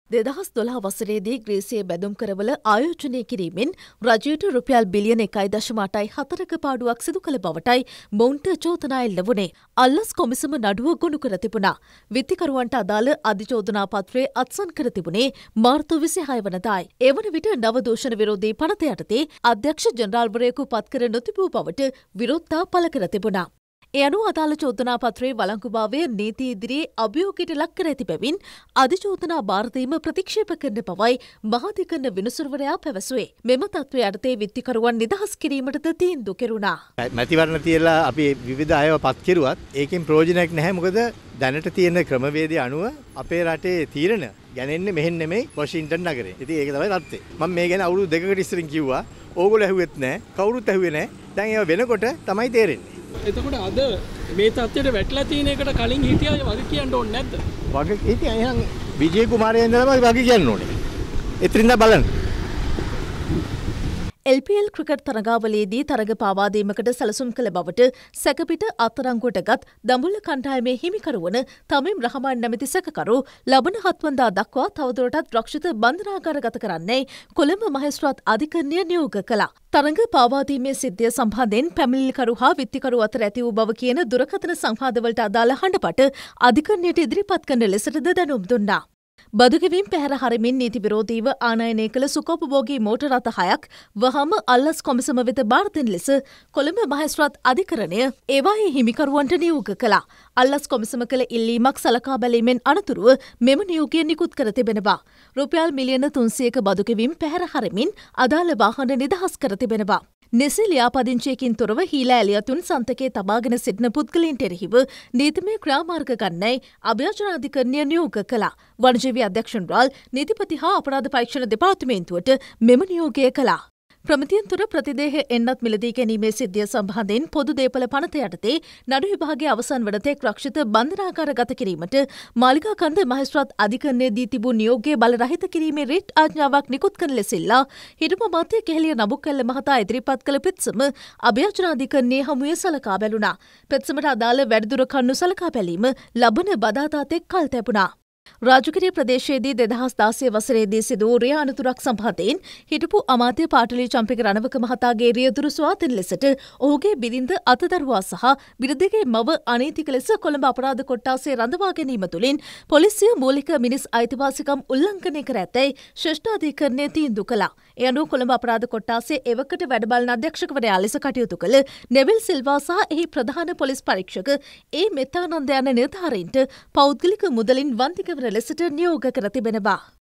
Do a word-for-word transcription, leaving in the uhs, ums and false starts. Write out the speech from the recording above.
දෙදහස් දොළහ වසරේදී ග්‍රීසියේ බැදුම් කරවල ආයෝජනය කිරීමෙන් රජයට රුපියල් බිලියන එකයි දශම අටයි හතරක පාඩුවක් සිදු කළ බවටයි මොවුන්ට චෝදනා එල්ල වුණේ. අල්ලස් කොමිසම නඩුව ගොනු කර තිබුණා. විත්තිකරුවන්ට අදාළ අධිචෝදනා පත්‍රය අත්සන් කර තිබුණේ මාර්තු විසිහය වනදායි. ඒ වන විට නව දූෂණ විරෝධී පනත යටතේ අධ්‍යක්ෂ ජනරාල්වරයෙකු පත් කර නොතිබූ බවට විරෝධතා පළ කර තිබුණා. ඒ අනුව අදාළ චෝදනා පත්‍රයේ වළංගුභාවය නීති ඉදිරියේ අභියෝගයට ලක් කර ඇති බැවින් අධිචෝදනා භාරදීම ප්‍රතික්ෂේප කරන බවයි මහාධිකරණ විනිසුරුවරයා පැවසුවේ. මෙම තත්ත්වය යටතේ විත්තිකරුවන් නිදහස් කිරීමටද තීන්දුව කෙරුණා. මැතිවරණ තියලා අපි විවිධ අයව පත් කෙරුවත් ඒකෙන් ප්‍රයෝජනයක් නැහැ. මොකද දැනට තියෙන ක්‍රමවේදය අනුව අපේ රටේ තීරණ ගැනෙන්නේ මෙහෙන් නෙමෙයි වොෂින්ටන් නගරේ. ඉතින් ඒක තමයි තත්ත්වය. මම මේ ගැන අවුරුදු දෙකකට ඉස්සරින් කිව්වා. ඕගොල්ලෝ ඇහුවෙත් නැහැ. කවුරුත් ඇහුවේ නැහැ. දැන් ඒව වෙනකොට තමයි තේරෙන්නේ. එතකොට අද මේ තත්ත්වයට වැටලා තියෙන එකට කලින් හිටියා වගේ කියන්න ඕනේ නැද්ද? වගේ ඉතින් එහෙනම් විජේ කුමාරයා ඉඳලාම වගේ කියන්න ඕනේ. එතනින්ද බලන්න. එල් පී එල් ක්‍රිකට් තරගාවලියේදී තරග පාවාදීමකට සැලසුම් කළ බවට සැකපිට අත්අඩංගුවට ගත් දඹුල්ල කණ්ඩායමේ හිමිකරුවන තමීම් රහමාන් නැමැති සැකකරු ලබන හත්වනදා දක්වා තවදුරටත් රක්ෂිත බන්ධනාගාරගත කරන්නයි කොළඹ මහේස්ත්‍රාත් අධිකරණය නියෝග කළා. තරග පාවාදීමේ සිද්ධිය සම්බන්ධයෙන් පැමිණිලිකරු හා විත්තිකරු අතර ඇති වූ බව කියන දුරකථන සංවාදවලට අදාළ හඬපට අධිකරණයට ඉදිරිපත් කරන ලෙසටද දැනුම් දුන්නා. බදුගෙවින් පැහැර හරමින් නීති විරෝධීව ආනයනය කළ සුකෝපභෝගී මෝටර් රථ හයක් වහම අල්ලස් කොමිසම වෙත බාර දෙන ලෙස කොළඹ මහේස්ත්‍රාත් අධිකරණය ඒවායේ හිමිකරුවන්ට නියෝග කළා. අල්ලස් කොමිසම කළ ඉල්ලීමක් සලකා බැලීමෙන් අනතුරුව මෙම නියෝගය නිකුත් කර තිබෙනවා. රුපියල් මිලියන තුන්සියයක බදුගෙවින් පැහැර හරමින් අදාළ වාහන නිදහස් කර තිබෙනවා. නිසි ලියාපදිංචියකින් තොරව හීලා ඇලියතුන් සන්තකයේ තබාගෙන සිටින පුද්ගලයින්ට එරෙහිව නීතිමය ක්‍රියාමාර්ග ගන්නයි අභ්‍යන්තර නියෝග කළා. වනජීවී අධ්‍යක්ෂ ජනරාල් නීතිපති හා අපරාධ පරීක්ෂණ දෙපාර්තමේන්තුවට මෙම නියෝගය කළා. ප්‍රමිතියෙන් තුර ප්‍රතිදේහ එන්නත් මිලදී ගැනීමේ සිද්ධිය සම්බන්ධයෙන් පොදු දේපල පනත යටතේ නඩු විභාගයේ අවසන් වන තෙක් රක්ෂිත බන්ධනාගාර ගත කිරීමට මාලිගා කන්ද මහේස්ත්‍රාත් අධිකරණයේ දී තිබූ නියෝගය බලරහිත කිරීමේ රිට් ආඥාවක් නිකුත් කරන ලෙසිල්ලා හිටපු අමාත්‍ය කෙහෙලිය නබුකැල්ල මහතා ඉදිරිපත් කළ පෙත්සම අභ්‍යන්තර හමුවේ සලකා බැලුණා. පෙත්සමට අදාළ වැඩිදුර කන්නු සලකා බැලීම ලබන බදාදා තෙක් කල් තැබුණා. රාජගිරිය ප්‍රදේශයේදී දෙදහස් දාසය වසරේදී සිදු වූ රිය අනතුරක් සම්බන්ධයෙන් හිටපු අමාත්‍ය පාටලී චම්පික රණවක මහතාගේ රියදුරු ස්වාධීන ලෙසට ඔහුගේ බිරිඳ අතදරුවා සහ බිරිඳගේ මව අනීතික ලෙස කොළඹ අපරාධ කොට්ටාසේ රඳවා ගැනීම තුළින් පොලිසිය මූලික මිනිස් අයිතිවාසිකම් උල්ලංඝනය කර ඇතැයි ශ්‍රේෂ්ඨාධිකරණය තීන්දුව කළා. ඒ අනුව කොළඹ අපරාධ කොට්ටාසේ එවකට වැඩබලන අධ්‍යක්ෂකවරයා ලෙස කටයුතු කළ නෙවිල් සිල්වා සහ එහි ප්‍රධාන පොලිස් පරීක්ෂක ඒ මෙත්තානන්ද යන නිලධාරීන්ට පෞද්ගලික මුදලින් වන්දික ලෙසට නියෝග කර තිබෙනවා.